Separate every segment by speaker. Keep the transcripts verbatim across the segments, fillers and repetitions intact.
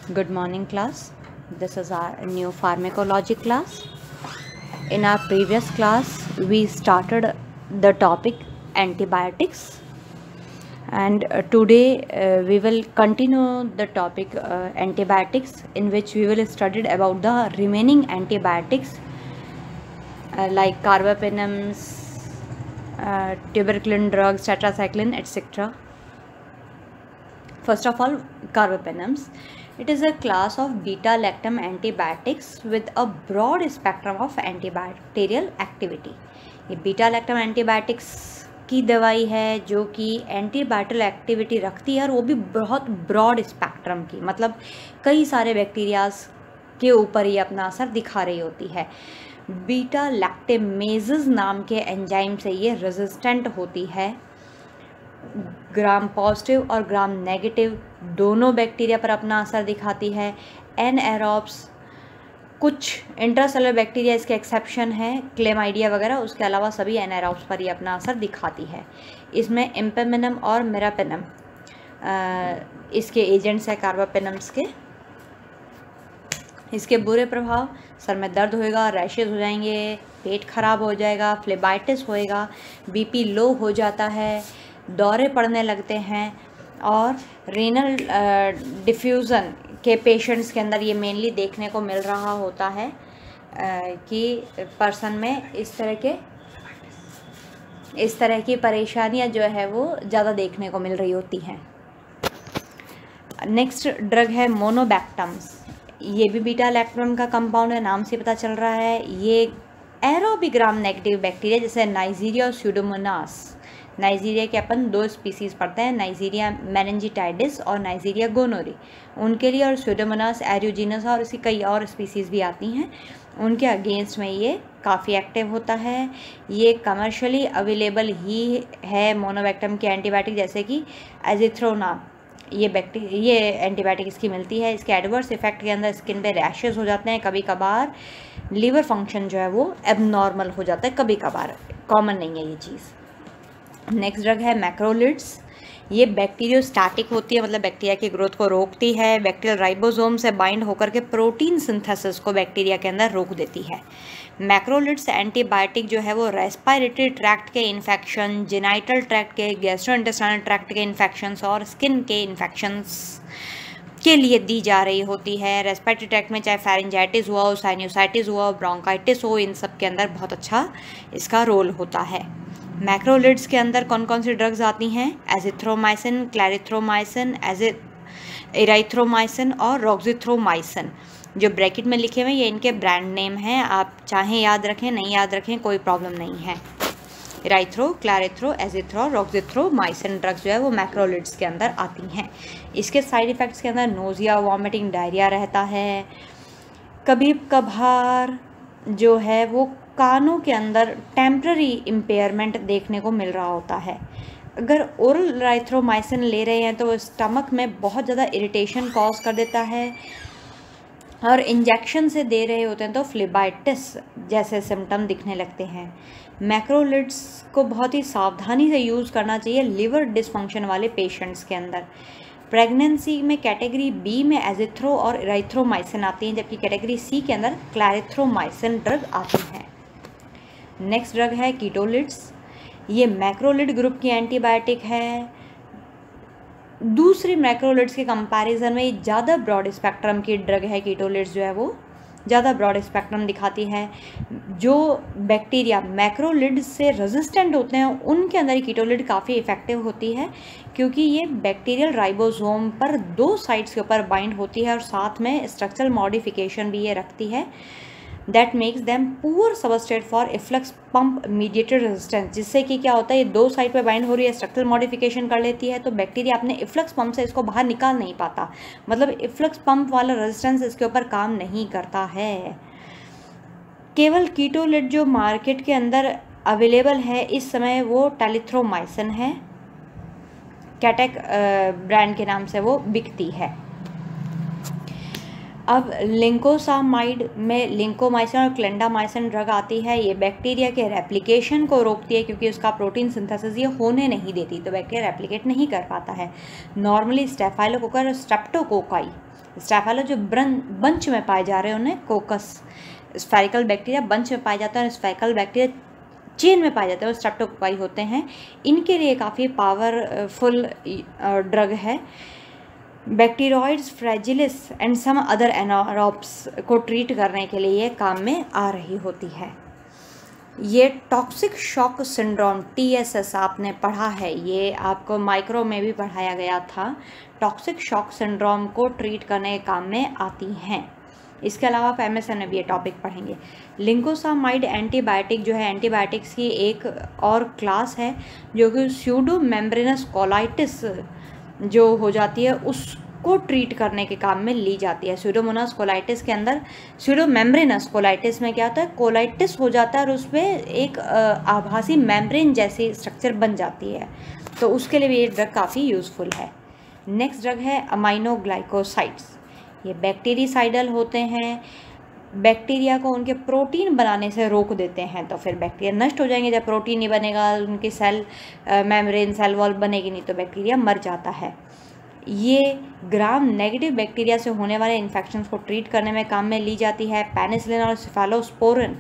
Speaker 1: Good morning, class. This is our new pharmacology class. In our previous class, we started the topic antibiotics, and uh, today uh, we will continue the topic uh, antibiotics, in which we will study about the remaining antibiotics uh, like carbapenems, uh, tuberculin drugs, tetracycline, et cetera. First of all, carbapenems. It is a class of beta-lactam antibiotics with a broad spectrum of antibacterial activity. ये beta-lactam antibiotics की दवाई है जो कि एंटीबायोटिकल activity रखती है, और वो भी बहुत ब्रॉड स्पेक्ट्रम की, मतलब कई सारे बैक्टीरियाज के ऊपर ये अपना असर दिखा रही होती है. बीटा लैक्टेमेजेस नाम के एंजाइम से ये रेजिस्टेंट होती है. ग्राम पॉजिटिव और ग्राम नेगेटिव दोनों बैक्टीरिया पर अपना असर दिखाती है. एनएरोब्स, कुछ इंट्रासेलुलर बैक्टीरिया इसके एक्सेप्शन है, क्लेमाइडिया वगैरह, उसके अलावा सभी एनएरोब्स पर ये अपना असर दिखाती है. इसमें इम्पेमिनम और मेरापेनम इसके एजेंट्स है कार्बापेनम्स के. इसके बुरे प्रभाव: सर में दर्द होएगा, रैशेज हो जाएंगे, पेट खराब हो जाएगा, फ्लेबाइटिस होएगा, बीपी लो हो जाता है, दौरे पड़ने लगते हैं, और रीनल डिफ्यूज़न के पेशेंट्स के अंदर ये मेनली देखने को मिल रहा होता है कि पर्सन में इस तरह के इस तरह की परेशानियां जो है वो ज़्यादा देखने को मिल रही होती हैं. नेक्स्ट ड्रग है मोनोबैक्टम्स. ये भी बीटा लैक्टम का कंपाउंड है, नाम से पता चल रहा है. ये एरोबिक ग्राम नेगेटिव बैक्टीरिया जैसे नाइजीरिया और स्यूडोमोनास. नाइजीरिया के अपन दो स्पीसीज़ पढ़ते हैं, नाइजीरिया मेनिंजिटाइडिस और नाइजीरिया गोनोरी, उनके लिए, और स्यूडोमोनास एरियोजिनस और इसकी कई और स्पीसीज़ भी आती हैं, उनके अगेंस्ट में ये काफ़ी एक्टिव होता है. ये कमर्शियली अवेलेबल ही है मोनोबैक्टम के एंटीबायोटिक, जैसे कि एजिथ्रोनाम. ये बैक्टीरिया ये एंटीबायोटिक इसकी मिलती है. इसके एडवर्स इफेक्ट के अंदर स्किन पे रैशेज हो जाते हैं, कभी कभार लीवर फंक्शन जो है वो एबनॉर्मल हो जाता है, कभी कभार, कॉमन नहीं है ये चीज़. नेक्स्ट ड्रग है मैक्रोलिड्स. ये बैक्टीरियोस्टैटिक होती है, मतलब बैक्टीरिया की ग्रोथ को रोकती है. बैक्टीरियल राइबोसोम से बाइंड होकर के प्रोटीन सिंथेसिस को बैक्टीरिया के अंदर रोक देती है. मैक्रोलिड्स एंटीबायोटिक जो है वो रेस्पिरेटरी ट्रैक्ट के इन्फेक्शन, जेनाइटल ट्रैक्ट के, गैस्ट्रोइंटेस्टाइनल ट्रैक्ट के इन्फेक्शंस और स्किन के इन्फेक्शंस के लिए दी जा रही होती है. रेस्पिरेटरी ट्रैक्ट में चाहे फेरिंजाइटिस हुआ हो, साइनोसाइटिस हुआ हो, ब्रोंकाइटिस हो, इन सब के अंदर बहुत अच्छा इसका रोल होता है. मैक्रोलिड्स के अंदर कौन कौन सी ड्रग्स आती हैं? एजिथ्रोमाइसिन, क्लैरिथ्रोमाइसिन, एजि एराइथ्रोमाइसिन और रॉक्जिथ्रोमाइसिन. जो ब्रैकेट में लिखे हुए ये इनके ब्रांड नेम हैं, आप चाहें याद रखें, नहीं याद रखें, कोई प्रॉब्लम नहीं है. एराइथ्रो, क्लैरिथ्रो, एजिथ्रो और रॉक्जिथ्रोमाइसिन ड्रग्स जो है वो मैक्रोलिड्स के अंदर आती हैं. इसके साइड इफ़ेक्ट्स के अंदर नोज़िया, वॉमिटिंग, डायरिया रहता है. कभी कभार जो है वो कानों के अंदर टेम्पररी इम्पेयरमेंट देखने को मिल रहा होता है. अगर ओरल एराइथ्रोमाइसिन ले रहे हैं तो वो स्टमक में बहुत ज़्यादा इरिटेशन कॉज कर देता है, और इंजेक्शन से दे रहे होते हैं तो फ्लेबाइटिस जैसे सिम्टम दिखने लगते हैं. मैक्रोलिड्स को बहुत ही सावधानी से यूज़ करना चाहिए लिवर डिसफंक्शन वाले पेशेंट्स के अंदर. प्रेगनेंसी में कैटेगरी बी में एजिथ्रो और एराइथ्रोमाइसिन आती हैं, जबकि कैटेगरी सी के अंदर क्लैरिथ्रोमाइसिन ड्रग आती हैं. नेक्स्ट ड्रग है कीटोलिड्स. ये मैक्रोलिड ग्रुप की एंटीबायोटिक है. दूसरी मैक्रोलिड्स के कंपैरिजन में ये ज़्यादा ब्रॉड स्पेक्ट्रम की ड्रग है. कीटोलिड्स जो है वो ज़्यादा ब्रॉड स्पेक्ट्रम दिखाती है. जो बैक्टीरिया मैक्रोलिड से रेजिस्टेंट होते हैं उनके अंदर कीटोलिड काफ़ी इफेक्टिव होती है, क्योंकि ये बैक्टीरियल राइबोसोम पर दो साइड्स के ऊपर बाइंड होती है, और साथ में स्ट्रक्चरल मॉडिफिकेशन भी ये रखती है. That makes them poor substrate for efflux pump mediated resistance. जिससे कि क्या होता है, ये दो साइड पे बाइंड हो रही है, स्ट्रक्चरल मॉडिफिकेशन कर लेती है, तो बैक्टीरिया अपने इफ्लक्स पंप से इसको बाहर निकाल नहीं पाता, मतलब इफ्लक्स पंप वाला रेजिस्टेंस इसके ऊपर काम नहीं करता है. केवल कीटोलिड जो मार्केट के अंदर अवेलेबल है इस समय वो टेलिथ्रोमाइसिन है, कैटेक ब्रांड के नाम से वो बिकती है. अब लिंकोसामाइड में लिंकोमाइसिन और क्लेंडामाइसिन ड्रग आती है। ये बैक्टीरिया के रेप्लिकेशन को रोकती है क्योंकि उसका प्रोटीन सिंथेसिस ये होने नहीं देती, तो बैक्टीरिया रेप्लिकेट नहीं कर पाता है। नॉर्मली स्टेफाइलोकोकस और स्ट्रेप्टोकोकाई, स्टेफाइलो जो बंच में पाए जा रहे हैं उन्हें कोकस, स्फेरिकल बैक्टीरिया बंच में पाए जाते हैं और स्फेरिकल बैक्टीरिया चेन में पाए जाते हैं, वो स्ट्रेप्टोकोकाई होते हैं। इनके लिए काफ़ी पावरफुल ड्रग है। Bacteroides fragilis and some other anaerobes को ट्रीट करने के लिए ये काम में आ रही होती है। ये toxic shock syndrome T S S आपने पढ़ा है, ये आपको माइक्रो में भी पढ़ाया गया था। टॉक्सिक शॉक सिंड्रोम को ट्रीट करने के काम में आती हैं। इसके अलावा आप एम एस एन में भी ये टॉपिक पढ़ेंगे। लिंकोसामाइड एंटीबायोटिक जो है एंटीबायोटिक्स की एक और क्लास है जो कि स्यूडो मेम्ब्रेनस कोलाइटिस जो हो जाती है उसको ट्रीट करने के काम में ली जाती है। स्यूडोमोनास कोलाइटिस के अंदर स्यूडो मेम्ब्रेनस कोलाइटिस में क्या होता है, कोलाइटिस हो जाता है और उसमें एक आभासी मेम्ब्रेन जैसी स्ट्रक्चर बन जाती है, तो उसके लिए भी ये ड्रग काफ़ी यूज़फुल है। नेक्स्ट ड्रग है अमाइनोग्लाइकोसाइड्स। ये बैक्टीरिसाइडल होते हैं, बैक्टीरिया को उनके प्रोटीन बनाने से रोक देते हैं, तो फिर बैक्टीरिया नष्ट हो जाएंगे। जब प्रोटीन नहीं बनेगा, उनकी सेल मेम्ब्रेन सेल वॉल बनेगी नहीं, तो बैक्टीरिया मर जाता है। ये ग्राम नेगेटिव बैक्टीरिया से होने वाले इन्फेक्शन को ट्रीट करने में काम में ली जाती है। पेनिसिलिन और सेफेलोस्पोरिन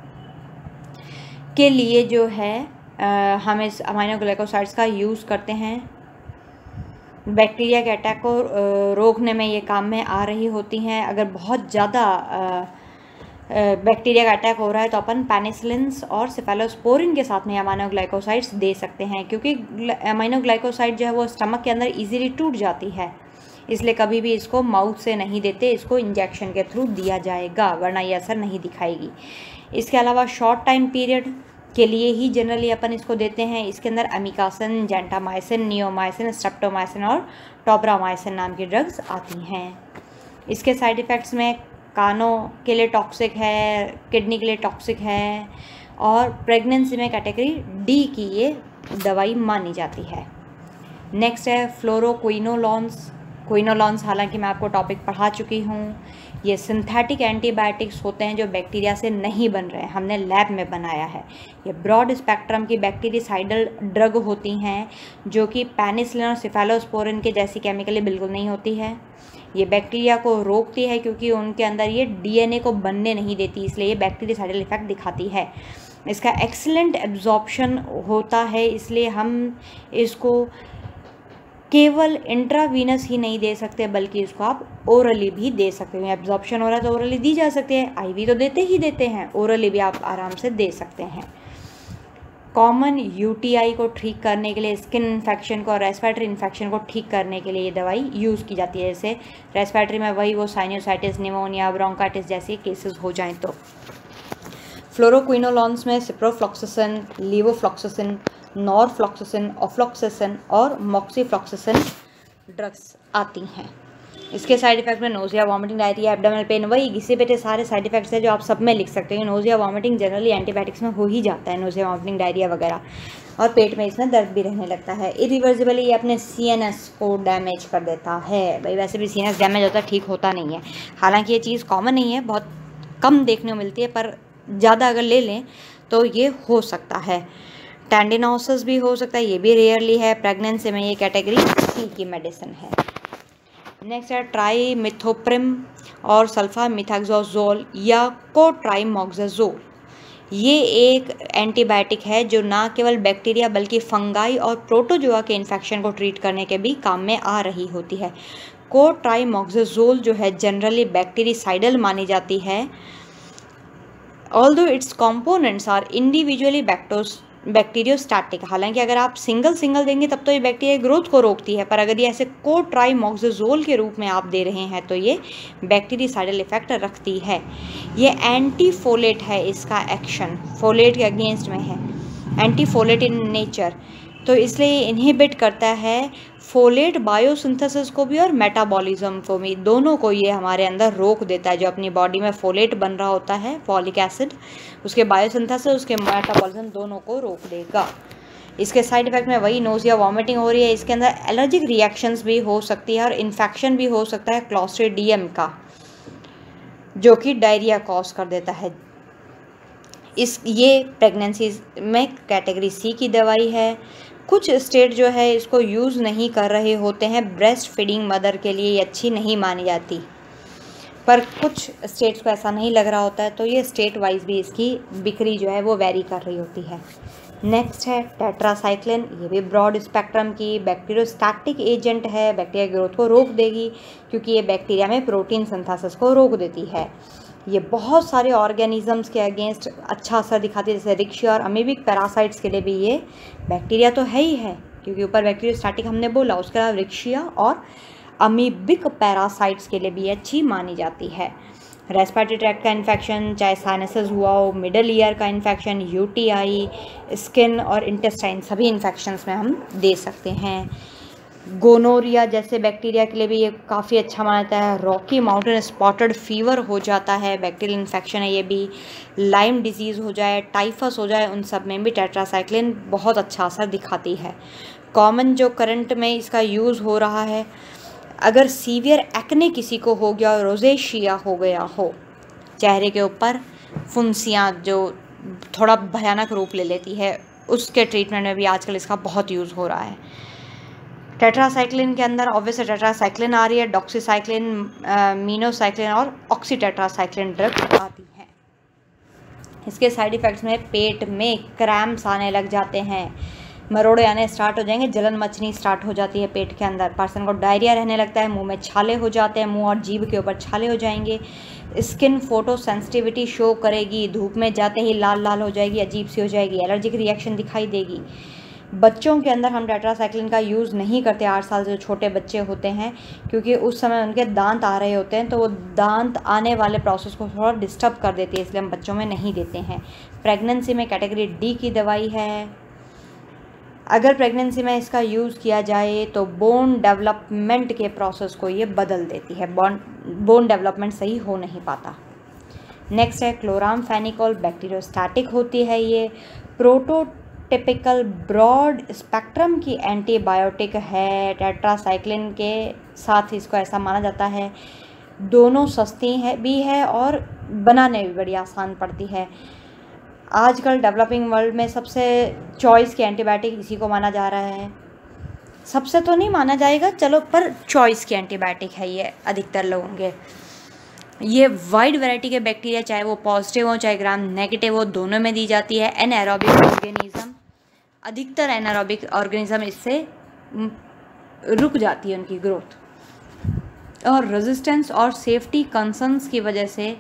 Speaker 1: के लिए जो है आ, हम इस अमाइनोग्लाइकोसाइड्स का यूज़ करते हैं। बैक्टीरिया के अटैक को रोकने में ये काम में आ रही होती हैं। अगर बहुत ज़्यादा बैक्टीरिया का अटैक हो रहा है तो अपन पेनिसिलिन्स और सेफेलोस्पोरिन के साथ में अमाइनोग्लाइकोसाइड्स दे सकते हैं, क्योंकि अमाइनोग्लाइकोसाइड जो है वो स्टमक के अंदर इजीली टूट जाती है, इसलिए कभी भी इसको माउथ से नहीं देते, इसको इंजेक्शन के थ्रू दिया जाएगा, वरना ये असर नहीं दिखाएगी। इसके अलावा शॉर्ट टाइम पीरियड के लिए ही जनरली अपन इसको देते हैं। इसके अंदर अमिकासिन, जेंटामाइसिन, नियोमाइसिन, स्ट्रेप्टोमाइसिन और टोब्रामाइसिन नाम की ड्रग्स आती हैं। इसके साइड इफ़ेक्ट्स में कानों के लिए टॉक्सिक है, किडनी के लिए टॉक्सिक है और प्रेगनेंसी में कैटेगरी डी की ये दवाई मानी जाती है। नेक्स्ट है फ्लोरोक्विनोलॉन्स। क्विनोलॉन्स हालांकि मैं आपको टॉपिक पढ़ा चुकी हूँ। ये सिंथेटिक एंटीबायोटिक्स होते हैं जो बैक्टीरिया से नहीं बन रहे हैं, हमने लैब में बनाया है। ये ब्रॉड स्पेक्ट्रम की बैक्टीरिसाइडल ड्रग होती हैं जो कि पेनिसिलिन और सेफेलोस्पोरिन के जैसी केमिकली बिल्कुल नहीं होती है। ये बैक्टीरिया को रोकती है क्योंकि उनके अंदर ये डीएनए को बनने नहीं देती, इसलिए ये बैक्टीरिसाइडल इफेक्ट दिखाती है। इसका एक्सीलेंट एब्जॉर्प्शन होता है, इसलिए हम इसको केवल इंट्रावीनस ही नहीं दे सकते बल्कि इसको आप ओरली भी दे सकते हैं। एब्जॉर्प्शन हो रहा है तो ओरली दी जा सकती है, आईवी तो देते ही देते हैं, ओरली भी आप आराम से दे सकते हैं। कॉमन यूटीआई को ठीक करने के लिए, स्किन इन्फेक्शन को और रेस्पिरेटरी इन्फेक्शन को ठीक करने के लिए ये दवाई यूज़ की जाती है। जैसे रेस्पिरेटरी में वही वो साइनोसाइटिस, निमोनिया, ब्रोंकाइटिस जैसे केसेस हो जाएं तो। फ्लोरोक्विनोलॉन्स में सिप्रोफ्लॉक्सासिन, लीवोफ्लॉक्सासिन, नॉरफ्लॉक्सासिन, ऑफ्लॉक्सासिन और मॉक्सीफ्लॉक्सासिन ड्रग्स आती हैं। इसके साइड इफेक्ट में nausea, vomiting, diarrhoea, abdominal pain, वही घिसे पेटे सारे साइड इफेक्ट्स हैं जो आप सब में लिख सकते हैं। नोजिया वॉमिटिंग जनरली एंटीबायोटिक्स में हो ही जाता है, नोजिया वॉमिटिंग डायरिया वगैरह, और पेट में इसमें दर्द भी रहने लगता है। इरिवर्सिबली ये अपने सीएनएस को डैमेज कर देता है। भाई वैसे भी सीएनएस डैमेज होता है, ठीक होता नहीं है। हालांकि ये चीज़ कॉमन नहीं है, बहुत कम देखने को मिलती है, पर ज़्यादा अगर ले लें तो ये हो सकता है। टेंडिनोसिस भी हो सकता है, ये भी रेयरली है। प्रेगनेंसी में ये कैटेगरी सी की मेडिसिन है। नेक्स्ट है ट्राइमिथोप्रिम और सल्फामिथाक्सोजोल या कोट्राइमोक्साजोल। ये एक एंटीबायोटिक है जो ना केवल बैक्टीरिया बल्कि फंगाई और प्रोटोजोआ के इन्फेक्शन को ट्रीट करने के भी काम में आ रही होती है। कोट्राइमोक्साजोल जो है जनरली बैक्टीरिसाइडल मानी जाती है, although its components are individually bacto bacteriostatic. हालांकि अगर आप सिंगल सिंगल देंगे तब तो ये बैक्टीरिया ग्रोथ को रोकती है, पर अगर ये ऐसे कोट्राइमोक्साजोल के रूप में आप दे रहे हैं तो ये बैक्टीरिसाइडल इफेक्ट रखती है। ये एंटी फोलेट है, इसका एक्शन फोलेट के अगेंस्ट में है, एंटी फोलेट इन नेचर, तो इसलिए इनहिबिट करता है फोलेट बायोसिंथेसिस को भी और मेटाबॉलिज्म को भी, दोनों को ये हमारे अंदर रोक देता है। जो अपनी बॉडी में फोलेट बन रहा होता है, फॉलिक एसिड, उसके बायोसिंथेसिस, उसके मेटाबॉलिज्म दोनों को रोक देगा। इसके साइड इफेक्ट में वही नोजिया, वॉमिटिंग हो रही है। इसके अंदर एलर्जिक रिएक्शंस भी हो सकती है और इन्फेक्शन भी हो सकता है क्लॉस्ट्रीडियम का। जो कि डायरिया कॉज कर देता है। इस ये प्रेगनेंसी में कैटेगरी सी की दवाई है। कुछ स्टेट जो है इसको यूज़ नहीं कर रहे होते हैं, ब्रेस्ट फीडिंग मदर के लिए ये अच्छी नहीं मानी जाती, पर कुछ स्टेट्स को ऐसा नहीं लग रहा होता है, तो ये स्टेट वाइज भी इसकी बिक्री जो है वो वेरी कर रही होती है। नेक्स्ट है टेट्रासाइक्लिन। ये भी ब्रॉड स्पेक्ट्रम की बैक्टीरियोस्टैटिक एजेंट है, बैक्टीरिया ग्रोथ को रोक देगी क्योंकि ये बैक्टीरिया में प्रोटीन सिंथेसिस को रोक देती है। ये बहुत सारे ऑर्गेनिजम्स के अगेंस्ट अच्छा असर दिखाती है, जैसे रिक्शिया और अमीबिक पैरासाइट्स के लिए भी ये बैक्टीरिया तो है ही है, क्योंकि ऊपर बैक्टीरियोस्टैटिक हमने बोला, उसके अलावा रिक्शिया और अमीबिक पैरासाइट्स के लिए भी अच्छी मानी जाती है। रेस्पिरेटरी ट्रैक्ट का इन्फेक्शन, चाहे साइनसेस हुआ हो, मिडल ईयर का इन्फेक्शन, यूटीआई, स्किन और इंटेस्टाइन, सभी इन्फेक्शंस में हम दे सकते हैं। गोनोरिया जैसे बैक्टीरिया के लिए भी ये काफ़ी अच्छा माना जाता है। रॉकी माउंटेन स्पॉटेड फीवर हो जाता है, बैक्टीरियल इन्फेक्शन है ये भी। लाइम डिजीज़ हो जाए, टाइफस हो जाए, उन सब में भी टेट्रासाइक्लिन बहुत अच्छा असर दिखाती है। कॉमन जो करंट में इसका यूज़ हो रहा है, अगर सीवियर एक्ने किसी को हो गया, रोजेशिया हो गया हो, चेहरे के ऊपर फुंसियाँ जो थोड़ा भयानक रूप ले लेती है, उसके ट्रीटमेंट में भी आजकल इसका बहुत यूज़ हो रहा है। टेट्रासाइक्लिन के अंदर ऑब्वियसली टेट्रासाइक्लिन आ रही है, डॉक्सीसाइक्लिन, मीनोसाइक्लिन और ऑक्सीटेट्रासाइक्लिन ड्रग आती है। इसके साइड इफ़ेक्ट्स में पेट में क्रैम्प्स आने लग जाते हैं, मरोड़े आने स्टार्ट हो जाएंगे, जलन मचनी स्टार्ट हो जाती है पेट के अंदर, पर्सन को डायरिया रहने लगता है, मुंह में छाले हो जाते हैं, मुंह और जीभ के ऊपर छाले हो जाएंगे, स्किन फोटो सेंसिटिविटी शो करेगी, धूप में जाते ही लाल लाल हो जाएगी, अजीब सी हो जाएगी, एलर्जिक रिएक्शन दिखाई देगी। बच्चों के अंदर हम टेट्रासाइक्लिन का यूज़ नहीं करते, आठ साल से जो छोटे बच्चे होते हैं, क्योंकि उस समय उनके दांत आ रहे होते हैं, तो वो दांत आने वाले प्रोसेस को थोड़ा डिस्टर्ब कर देती है, इसलिए हम बच्चों में नहीं देते हैं। प्रेगनेंसी में कैटेगरी डी की दवाई है। अगर प्रेगनेंसी में इसका यूज़ किया जाए तो बोन डेवलपमेंट के प्रोसेस को ये बदल देती है, बोन बोन डेवलपमेंट सही हो नहीं पाता। नेक्स्ट है क्लोरामफेनिकोल, बैक्टीरियोस्टैटिक होती है ये, प्रोटोटिपिकल ब्रॉड स्पेक्ट्रम की एंटीबायोटिक है। टेट्रासाइक्लिन के साथ इसको ऐसा माना जाता है, दोनों सस्ती है भी है और बनाने भी बड़ी आसान पड़ती है। आजकल डेवलपिंग वर्ल्ड में सबसे चॉइस की एंटीबायोटिक इसी को माना जा रहा है। सबसे तो नहीं माना जाएगा चलो, पर चॉइस की एंटीबायोटिक है ये अधिकतर लोगों के। ये वाइड वैरायटी के बैक्टीरिया, चाहे वो पॉजिटिव हो चाहे ग्राम नेगेटिव हो, दोनों में दी जाती है। एनाएरोबिक ऑर्गेनिज्म, अधिकतर एनाएरोबिक ऑर्गेनिज्म इससे रुक जाती है उनकी ग्रोथ, और रेजिस्टेंस और सेफ्टी कंसर्न्स की वजह से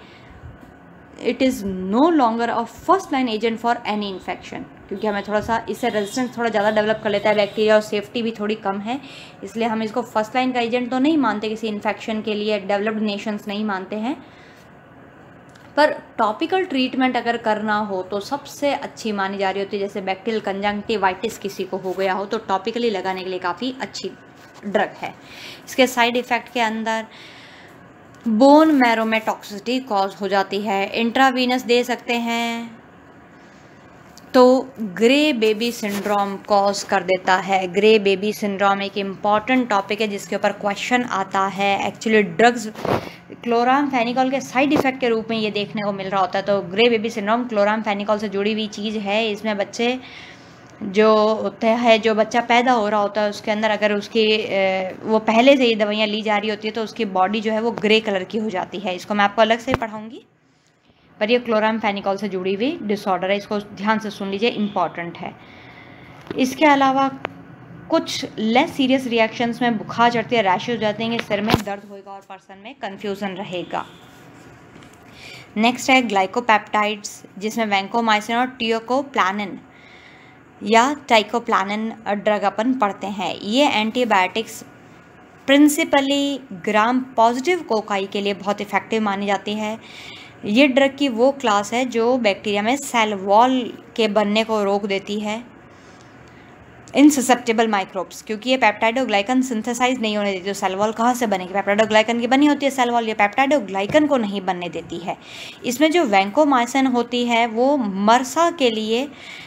Speaker 1: it is no longer a first line agent for any infection, क्योंकि हमें थोड़ा सा इससे रेजिस्टेंस थोड़ा ज़्यादा डेवलप कर लेता है बैक्टीरिया और सेफ्टी भी थोड़ी कम है, इसलिए हम इसको फर्स्ट लाइन का एजेंट तो नहीं मानते किसी इन्फेक्शन के लिए, डेवलप्ड नेशंस नहीं मानते हैं। पर टॉपिकल ट्रीटमेंट अगर करना हो तो सबसे अच्छी मानी जा रही होती है, जैसे बैक्टीरियल कंजंक्टिवाइटिस किसी को हो गया हो तो टॉपिकली लगाने के लिए काफ़ी अच्छी ड्रग है। इसके साइड इफ़ेक्ट के अंदर बोन मैरो में टॉक्सिसिटी कॉज हो जाती है, इंट्रावीनस दे सकते हैं तो ग्रे बेबी सिंड्रोम कॉज कर देता है। ग्रे बेबी सिंड्रोम एक इम्पॉर्टेंट टॉपिक है जिसके ऊपर क्वेश्चन आता है। एक्चुअली ड्रग्स क्लोरामफेनिकोल के साइड इफ़ेक्ट के रूप में ये देखने को मिल रहा होता है, तो ग्रे बेबी सिंड्रोम क्लोरामफेनिकोल से जुड़ी हुई चीज़ है। इसमें बच्चे जो होता है, जो बच्चा पैदा हो रहा होता है उसके अंदर अगर उसकी वो पहले से ही दवाइयाँ ली जा रही होती है तो उसकी बॉडी जो है वो ग्रे कलर की हो जाती है। इसको मैं आपको अलग से पढ़ाऊँगी, पर ये क्लोरामफेनिकोल से जुड़ी हुई डिसऑर्डर है, इसको ध्यान से सुन लीजिए, इम्पॉर्टेंट है। इसके अलावा कुछ लेस सीरियस रिएक्शंस में बुखार चढ़ती है, रैश हो जाते हैं, सिर में दर्द होगा और पर्सन में कन्फ्यूज़न रहेगा। नेक्स्ट है ग्लाइकोपेप्टाइड्स, जिसमें वैंकोमाइसिन और टियोकोप्लानिन या टाइकोप्लानिन ड्रग अपन पढ़ते हैं। ये antibiotics principally gram positive cocci के लिए बहुत इफ़ेक्टिव मानी जाती है। ये ड्रग की वो क्लास है जो बैक्टीरिया में सेल वॉल के बनने को रोक देती है, इनससेप्टेबल माइक्रोब्स, क्योंकि ये पेप्टाइडोग्लाइकन सिंथेसाइज नहीं होने देती। तो सेल वॉल कहाँ से बनेगी? पेप्टाइडोग्लाइकन की बनी होती है सेल वॉल, ये पेप्टाइडोग्लाइकन को नहीं बनने देती है। इसमें जो वैंकोमाइसिन होती है वो मर्सा के लिए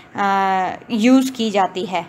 Speaker 1: यूज़ की जाती है।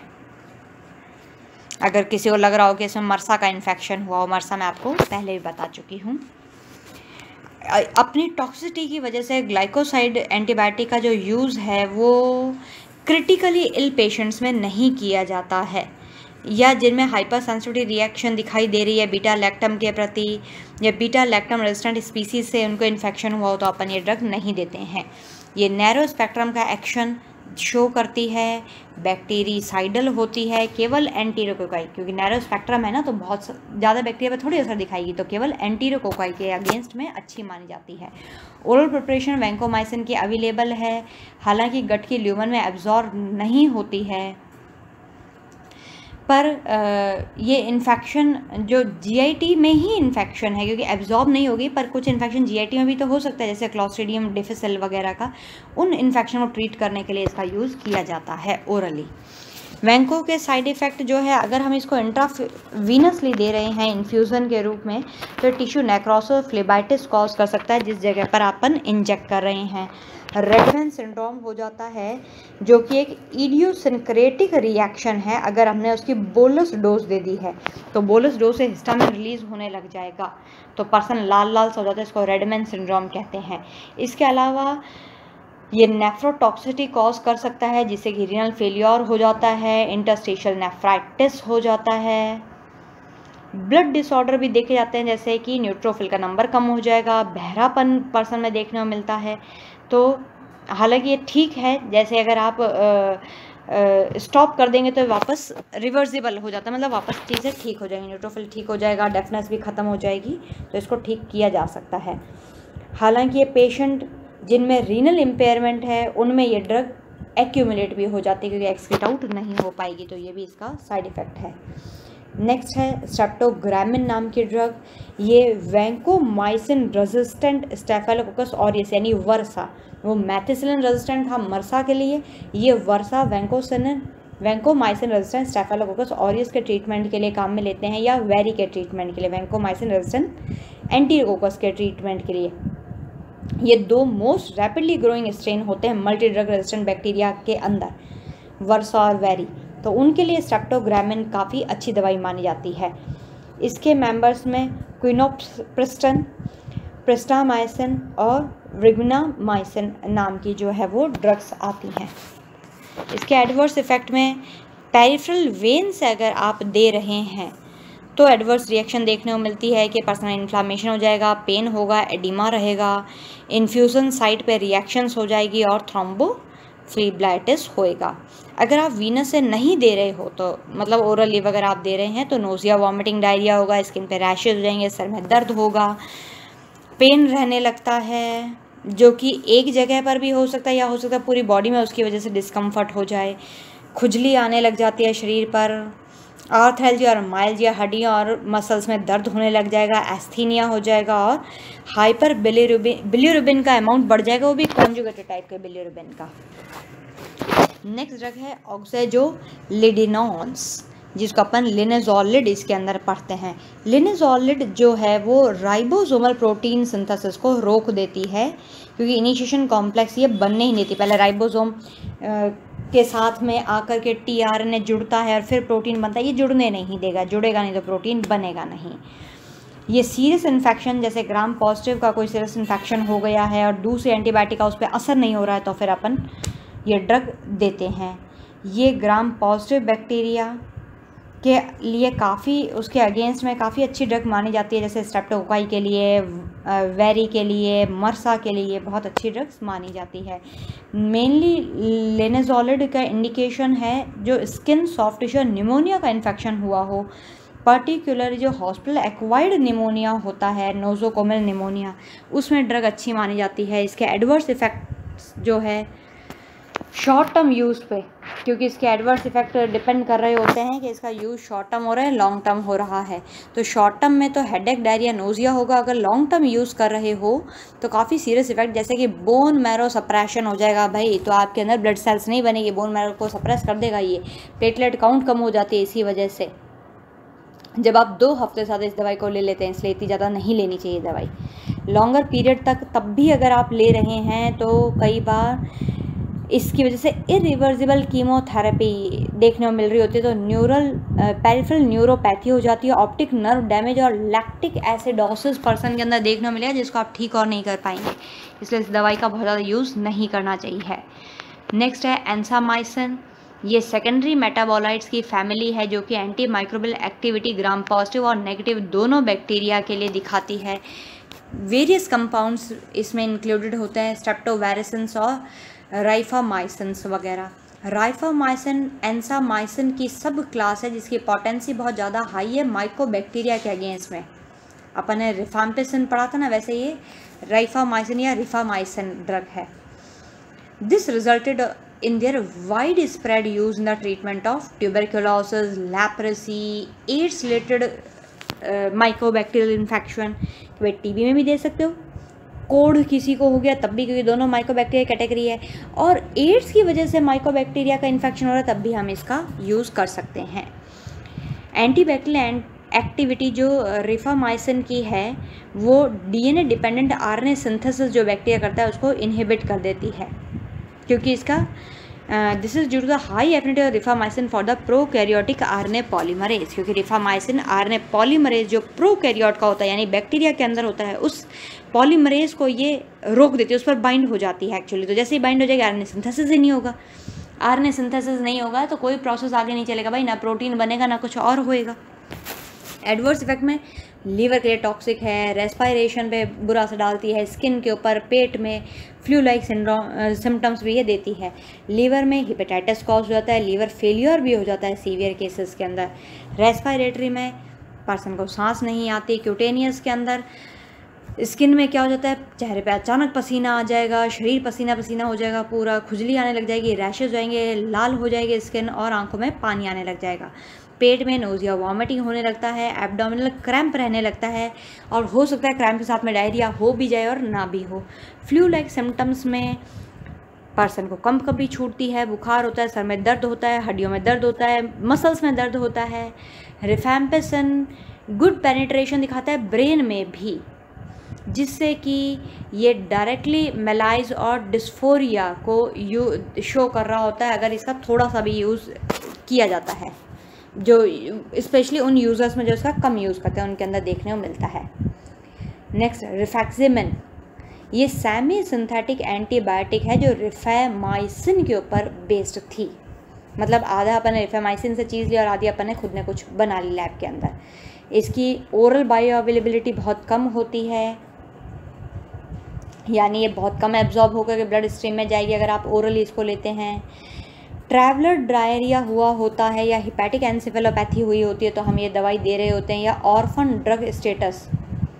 Speaker 1: अगर किसी को लग रहा हो कि इसमें मर्सा का इन्फेक्शन हुआ हो, मर्सा मैं आपको पहले भी बता चुकी हूँ। अपनी टॉक्सिसिटी की वजह से ग्लाइकोसाइड एंटीबायोटिक का जो यूज़ है वो क्रिटिकली इल पेशेंट्स में नहीं किया जाता है, या जिनमें हाइपर सेंसिटिविटी रिएक्शन दिखाई दे रही है बीटा लैक्टम के प्रति, या बीटा लैक्टम रेजिस्टेंट स्पीसीज से उनको इन्फेक्शन हुआ हो, तो अपन ये ड्रग नहीं देते हैं। ये नैरो स्पेक्ट्रम का एक्शन शो करती है, बैक्टीरिसाइडल होती है, केवल एंटीरोकोकाई, क्योंकि नैरो स्पेक्ट्रम है ना तो बहुत ज़्यादा बैक्टीरिया पर थोड़ी असर दिखाएगी, तो केवल एंटीरोकोकाई के अगेंस्ट में अच्छी मानी जाती है। ओरल प्रिपरेशन वैंकोमाइसिन की अवेलेबल है, हालांकि गट की ल्यूमन में एब्जॉर्ब नहीं होती है, पर ये इन्फेक्शन जो जीआईटी में ही इन्फेक्शन है, क्योंकि एब्जॉर्ब नहीं होगी, पर कुछ इन्फेक्शन जीआईटी में भी तो हो सकता है, जैसे क्लॉस्ट्रीडियम डिफिसिल वगैरह का, उन इन्फेक्शन को ट्रीट करने के लिए इसका यूज़ किया जाता है ओरली। वैंको के साइड इफ़ेक्ट जो है, अगर हम इसको इंट्रावीनसली दे रहे हैं इन्फ्यूज़न के रूप में, तो टिश्यू नेक्रोसिस फ्लेबाइटिस कॉज कर सकता है जिस जगह पर अपन इंजेक्ट कर रहे हैं। रेडमैन सिंड्रोम हो जाता है, जो कि एक इडियोसिंक्रेटिक रिएक्शन है। अगर हमने उसकी बोलस डोज दे दी है तो बोलस डोज से हिस्टामिन रिलीज होने लग जाएगा, तो पर्सन लाल लाल सा हो जाता है, इसको रेडमैन सिंड्रोम कहते हैं। इसके अलावा ये नेफ्रोटॉक्सिसिटी कॉज कर सकता है, जिससे कि रीनल फेलियर हो जाता है, इंटरस्टिशियल नेफ्राइटिस हो जाता है। ब्लड डिसऑर्डर भी देखे जाते हैं, जैसे कि न्यूट्रोफिल का नंबर कम हो जाएगा, बहरापन पर्सन में देखने को मिलता है। तो हालांकि ये ठीक है, जैसे अगर आप स्टॉप कर देंगे तो वापस रिवर्सिबल हो जाता है, मतलब वापस चीज़ें ठीक हो जाएंगी, न्यूट्रोफिल ठीक हो जाएगा, डेफनेस भी ख़त्म हो जाएगी, तो इसको ठीक किया जा सकता है। हालांकि ये पेशेंट जिनमें रीनल इम्पेयरमेंट है उनमें ये ड्रग एक्यूमुलेट भी हो जाती है, क्योंकि एक्सक्रीट आउट नहीं हो पाएगी, तो ये भी इसका साइड इफ़ेक्ट है। नेक्स्ट है स्ट्रेप्टोग्रामिन नाम की ड्रग। ये वैंकोमाइसिन रेजिस्टेंट स्टेफिलोकोकस ऑरियस यानी वर्सा, वो मैथिसिलिन रेजिस्टेंट था मर्सा के लिए, ये VRSA Vancocin vancomycin resistant Staphylococcus aureus के ट्रीटमेंट के लिए काम में लेते हैं, या वेरी के ट्रीटमेंट के लिए, वैंकोमाइसिन रेजिस्टेंट एंटीरोकोकस के ट्रीटमेंट के लिए। ये दो मोस्ट रैपिडली ग्रोइंग स्ट्रेन होते हैं मल्टी ड्रग रेजिस्टेंट बैक्टीरिया के अंदर, वर्सा और वेरी, तो उनके लिए स्ट्रेप्टोग्रामिन काफ़ी अच्छी दवाई मानी जाती है। इसके मेंबर्स में क्विनोप्रिस्टन, प्रिस्टामाइसिन और रिग्नामाइसिन नाम की जो है वो ड्रग्स आती हैं। इसके एडवर्स इफ़ेक्ट में पेरिफेरल वेन से अगर आप दे रहे हैं तो एडवर्स रिएक्शन देखने को मिलती है कि पर्सनल इन्फ्लामेशन हो जाएगा, पेन होगा, एडिमा रहेगा, इन्फ्यूज़न साइट पे रिएक्शंस हो जाएगी और थ्रोम्बोफ्लेबिलाइटिस होएगा। अगर आप वीनस से नहीं दे रहे हो तो मतलब ओरली अगर आप दे रहे हैं तो नोजिया, वॉमिटिंग, डायरिया होगा, स्किन पे रैशेज हो जाएंगे, सर में दर्द होगा, पेन रहने लगता है, जो कि एक जगह पर भी हो सकता है या हो सकता है पूरी बॉडी में उसकी वजह से डिस्कम्फर्ट हो जाए, खुजली आने लग जाती है शरीर पर, आर्थेल्जिया और माइल्जिया, हड्डियाँ और मसल्स में दर्द होने लग जाएगा, एस्थीनिया हो जाएगा और हाइपर बिलिरुबिन बिलिरुबिन का अमाउंट बढ़ जाएगा, वो भी कॉन्जुगेटेड टाइप के बिलिरुबिन का। नेक्स्ट ड्रग है ऑक्सैजोलिडिनॉन्स, जिसको अपन लिनेजोलिड इसके अंदर पढ़ते हैं। लिनेजोलिड जो है वो राइबोसोमल प्रोटीन सिंथेसिस को रोक देती है, क्योंकि इनिशिएशन कॉम्प्लेक्स ये बनने ही नहीं देती, पहले राइबोसोम के साथ में आकर के टीआरएनए जुड़ता है और फिर प्रोटीन बनता है, ये जुड़ने नहीं देगा, जुड़ेगा नहीं तो प्रोटीन बनेगा नहीं। ये सीरियस इन्फेक्शन, जैसे ग्राम पॉजिटिव का कोई सीरियस इन्फेक्शन हो गया है और दूसरे एंटीबायोटिक का उस पर असर नहीं हो रहा है, तो फिर अपन ये ड्रग देते हैं। ये ग्राम पॉजिटिव बैक्टीरिया के लिए काफ़ी, उसके अगेंस्ट में काफ़ी अच्छी ड्रग मानी जाती है, जैसे स्ट्रेप्टोकोकाई के लिए, वेरी के लिए, मर्सा के लिए बहुत अच्छी ड्रग्स मानी जाती है। मेनली लिनेजोलिड का इंडिकेशन है जो स्किन, सॉफ्ट टिश्यू, निमोनिया का इन्फेक्शन हुआ हो, पर्टिकुलर जो हॉस्पिटल एक्वायर्ड निमोनिया होता है, नोजोकोमल निमोनिया, उसमें ड्रग अच्छी मानी जाती है। इसके एडवर्स इफ़ेक्ट्स जो है शॉर्ट टर्म यूज़ पे, क्योंकि इसके एडवर्स इफेक्ट डिपेंड कर रहे होते हैं कि इसका यूज़ शॉर्ट टर्म हो रहा है, लॉन्ग टर्म हो रहा है। तो शॉर्ट टर्म में तो हेडेक, डायरिया, नोजिया होगा, अगर लॉन्ग टर्म यूज़ कर रहे हो तो काफ़ी सीरियस इफेक्ट, जैसे कि बोन मैरो सप्रेशन हो जाएगा भाई, तो आपके अंदर ब्लड सेल्स नहीं बनेगी, बोन मैरो को सप्रेस कर देगा, ये प्लेटलेट काउंट कम हो जाती है इसी वजह से। जब आप दो हफ्ते साथ इस दवाई को ले लेते हैं, इसलिए इतनी ज़्यादा नहीं लेनी चाहिए दवाई लॉन्गर पीरियड तक। तब भी अगर आप ले रहे हैं तो कई बार इसकी वजह से इरिवर्सिबल कीमोथेरेपी देखने को मिल रही होती है, तो न्यूरल पेरिफेरल न्यूरोपैथी हो जाती है, ऑप्टिक नर्व डैमेज और लैक्टिक एसिडोसिस पर्सन के अंदर देखने को मिलेगा, जिसको आप ठीक और नहीं कर पाएंगे। इसलिए इस दवाई का बहुत ज़्यादा यूज़ नहीं करना चाहिए। नेक्स्ट है एंसामाइसिन। ये सेकेंडरी मेटाबोलाइट्स की फैमिली है जो कि anti microbial activity gram positive और नेगेटिव दोनों बैक्टीरिया के लिए दिखाती है। वेरियस कंपाउंड्स इसमें इंक्लूडेड होते हैं, स्ट्रेप्टोवायरसिन्स और राइफामाइसिन्स वगैरह। राइफामाइसिन एंसामाइसिन की सब क्लास है जिसकी पोटेंसी बहुत ज़्यादा हाई है माइकोबैक्टीरिया के अगेंस्ट में। अपन ने रिफाम्पिसिन पढ़ा था ना, वैसे ये राइफामाइसिन या रिफामाइसिन ड्रग है। This resulted in their widespread use in the treatment of tuberculosis, leprosy, AIDS related uh, mycobacterial infection। भाई टीबी में भी दे सकते हो, कोढ़ किसी को हो गया तब भी, क्योंकि दोनों माइकोबैक्टीरिया कैटेगरी है, और एड्स की वजह से माइकोबैक्टीरिया का इन्फेक्शन हो रहा है तब भी हम इसका यूज़ कर सकते हैं। एंटीबैक्टीरियल एक्टिविटी जो रिफामाइसिन की है वो डीएनए डिपेंडेंट आरएनए सिंथेसिस जो बैक्टीरिया करता है उसको इनहिबिट कर देती है, क्योंकि इसका this is due to the high affinity of rifamycin for the prokaryotic RNA polymerase. क्योंकि रिफामाइसिन आरएनए पॉलीमरेज जो प्रोकैरियोट का होता है यानी बैक्टीरिया के अंदर होता है, उस पॉलीमरेज को ये रोक देती है, उस पर बाइंड हो जाती है एक्चुअली। तो जैसे ही बाइंड हो जाएगी आरएनए सिंथेसिस ही नहीं होगा। आरएनए सिंथेसिस नहीं होगा तो कोई प्रोसेस आगे नहीं चलेगा भाई, ना प्रोटीन बनेगा ना कुछ और होएगा। एडवर्स इफेक्ट में लीवर के लिए टॉक्सिक है, रेस्पायरेशन पे बुरा असर डालती है, स्किन के ऊपर, पेट में फ्लू लाइक सिंड्रोम सिम्टम्स भी ये देती है। लीवर में हिपेटाइटिस कॉज हो जाता है, लीवर फेलियर भी हो जाता है सीवियर केसेस के अंदर। रेस्पायरेटरी में पर्सन को सांस नहीं आती। क्यूटेनियस के अंदर स्किन में क्या हो जाता है, चेहरे पे अचानक पसीना आ जाएगा, शरीर पसीना पसीना हो जाएगा, पूरा खुजली आने लग जाएगी, रैशेज हो जाएंगे, लाल हो जाएगी स्किन और आंखों में पानी आने लग जाएगा। पेट में नोजिया वॉमिटिंग होने लगता है, एब्डोमिनल क्रैम्प रहने लगता है, और हो सकता है क्रैम्प के साथ में डायरिया हो भी जाए और ना भी हो। फ्लू लाइक सिम्टम्स में पर्सन को कंप कंपी छूटती है, बुखार होता है, सर में दर्द होता है, हड्डियों में दर्द होता है, मसल्स में दर्द होता है। रिफैम्पिसिन गुड पेनिट्रेशन दिखाता है ब्रेन में भी, जिससे कि ये डायरेक्टली मेलाइज और डिस्फोरिया को यू शो कर रहा होता है अगर इसका थोड़ा सा भी यूज़ किया जाता है, जो स्पेशली उन यूज़र्स में जो इसका कम यूज़ करते हैं उनके अंदर देखने को मिलता है। नेक्स्ट रिफैक्सिमिन, ये सेमी सिंथेटिक एंटीबायोटिक है जो रिफामाइसिन के ऊपर बेस्ड थी। मतलब आधा अपन ने रिफामाइसिन से चीज़ ली और आधी अपन ने खुद ने कुछ बना ली लैब के अंदर। इसकी ओरल बायो अवेलेबिलिटी बहुत कम होती है, यानी ये बहुत कम एब्जॉर्ब होकर के ब्लड स्ट्रीम में जाएगी अगर आप ओरली इसको लेते हैं। ट्रैवलर डायरिया हुआ होता है या हिपैटिक एनसेफेलोपैथी हुई होती है तो हम ये दवाई दे रहे होते हैं, या orphan drug status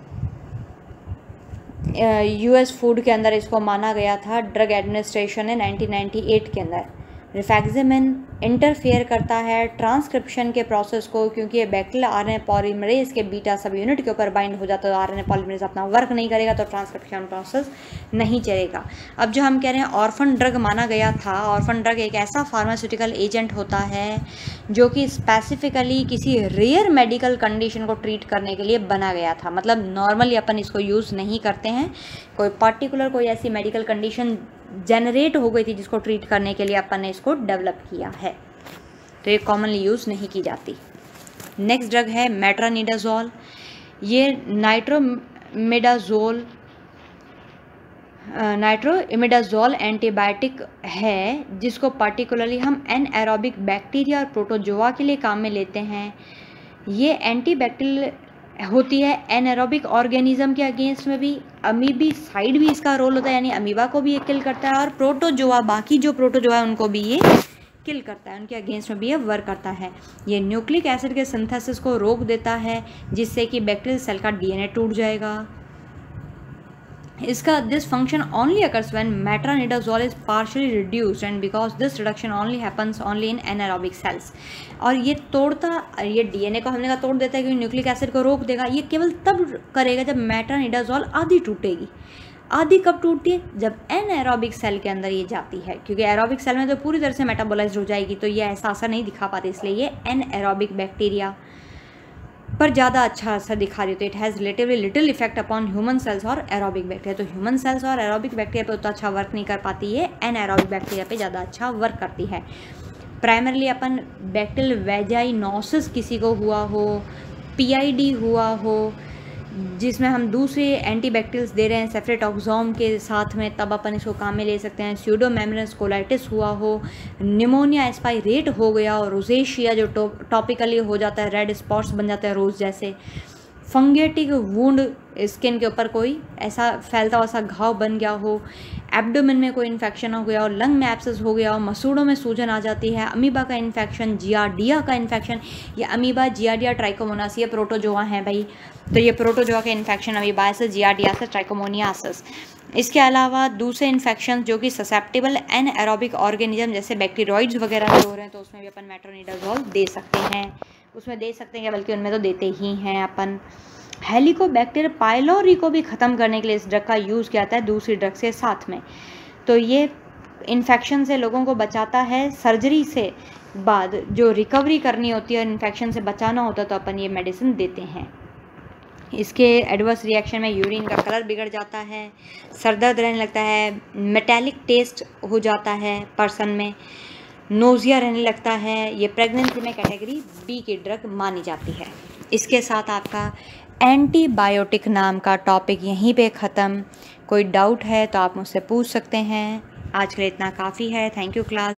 Speaker 1: US food के अंदर इसको माना गया था ड्रग एडमिनिस्ट्रेशन ने नाइनटीन नाइंटी एट के अंदर। रिफैक्सिमिन इंटरफेयर करता है ट्रांसक्रिप्शन के प्रोसेस को, क्योंकि ये बैक्टीरियल आरएनए पॉलीमरेज के बीटा सब यूनिट के ऊपर बाइंड हो जाता है, तो आरएनए पॉलीमरेज अपना वर्क नहीं करेगा तो ट्रांसक्रिप्शन प्रोसेस नहीं चलेगा। अब जो हम कह रहे हैं ऑर्फन ड्रग माना गया था, ऑर्फन ड्रग एक ऐसा फार्मास्यूटिकल एजेंट होता है जो कि स्पेसिफिकली किसी रेयर मेडिकल कंडीशन को ट्रीट करने के लिए बना गया था। मतलब नॉर्मली अपन इसको यूज़ नहीं करते हैं, कोई पर्टिकुलर कोई ऐसी मेडिकल कंडीशन जनरेट हो गई थी जिसको ट्रीट करने के लिए अपन ने इसको डेवलप किया है, तो ये कॉमनली यूज़ नहीं की जाती। नेक्स्ट ड्रग है मेट्रोनिडाजोल। ये नाइट्रोमिडाजोल नाइट्रोइमिडाजोल एंटीबायोटिक है जिसको पर्टिकुलरली हम एनएरोबिक बैक्टीरिया और प्रोटोजोआ के लिए काम में लेते हैं। ये एंटीबैक्टीरियल होती है एनएरोबिक ऑर्गेनिज्म के अगेंस्ट में भी, अमीबी साइड भी इसका रोल होता है, यानी अमीबा को भी ये किल करता है, और प्रोटोजोआ बाकी जो प्रोटोजोआ है उनको भी ये किल करता है, उनके अगेंस्ट में भी ये वर्क करता है। ये न्यूक्लिक एसिड के सिंथेसिस को रोक देता है जिससे कि बैक्टीरियल सेल का डीएनए टूट जाएगा। इसका this function only occurs when metronidazole is partially reduced and because this reduction only happens only in anaerobic cells. और ये तोड़ता, ये डीएनए को हमने कहा तोड़ देता है क्योंकि न्यूक्लिक एसिड को रोक देगा, ये केवल तब करेगा जब मेट्रोनिडाजोल आधी टूटेगी। आधी कब टूटती है? जब एनारोबिक सेल के अंदर ये जाती है, क्योंकि एरोबिक सेल में तो पूरी तरह से मेटाबोलाइज्ड हो जाएगी तो ये ऐसा असर नहीं दिखा पाती, इसलिए ये एनारोबिक बैक्टीरिया पर ज़्यादा अच्छा असर दिखा रही होती है। It has relatively little effect upon human cells और एरोबिक बैक्टीरिया। तो ह्यूमन सेल्स और एरोबिक बैक्टीरिया पे उतना अच्छा वर्क नहीं कर पाती है, एनएरोबिक बैक्टीरिया पे ज़्यादा अच्छा वर्क करती है। प्राइमरली अपन बैक्टीरियल वेजाइनोसिस किसी को हुआ हो, पीआईडी हुआ हो, जिसमें हम दूसरे एंटीबैक्टीरियल्स दे रहे हैं सेफ्रेटॉक्सोम के साथ में, तब अपन इसको काम में ले सकते हैं। स्यूडोमेम्ब्रेनस कोलाइटिस हुआ हो, निमोनिया एस्पाइरेट हो गया और रोजेशिया जो टॉपिकली हो जाता है, रेड स्पॉट्स बन जाते हैं रोज जैसे, फंगेटिक वुंड स्किन के ऊपर कोई ऐसा फैलता हुआ सा घाव बन गया हो, एब्डोमेन में कोई इन्फेक्शन हो गया हो, लंग में एब्सेस हो गया हो, मसूड़ों में सूजन आ जाती है, अमीबा का इन्फेक्शन, जियार्डिया का इन्फेक्शन, ये अमीबा जियार्डिया ट्राइकोमोनास ये प्रोटोजोआ हैं भाई, तो ये प्रोटोजोआ के इन्फेक्शन अमीबासिस, जियार्डियासिस, ट्राइकोमोनियासिस। इसके अलावा दूसरे इन्फेक्शन जो कि ससेप्टेबल एन एरोबिक ऑर्गेनिज्म जैसे बैक्टीरियोइड्स वगैरह हो रहे हैं, तो उसमें भी अपन मेट्रोनिडाजोल दे सकते हैं, उसमें दे सकते हैं बल्कि उनमें तो देते ही हैं अपन। हेलिकोबैक्टर पाइलोरी को भी ख़त्म करने के लिए इस ड्रग का यूज़ किया जाता है दूसरी ड्रग से साथ में। तो ये इन्फेक्शन से लोगों को बचाता है। सर्जरी से बाद जो रिकवरी करनी होती है, इन्फेक्शन से बचाना होता है, तो अपन ये मेडिसिन देते हैं। इसके एडवर्स रिएक्शन में यूरिन का कलर बिगड़ जाता है, सर दर्द रहने लगता है, मेटालिक टेस्ट हो जाता है पर्सन में, नोज़िया रहने लगता है। ये प्रेगनेंसी में कैटेगरी बी की ड्रग मानी जाती है। इसके साथ आपका एंटीबायोटिक नाम का टॉपिक यहीं पे ख़त्म। कोई डाउट है तो आप मुझसे पूछ सकते हैं। आज के लिए इतना काफ़ी है। Thank you class.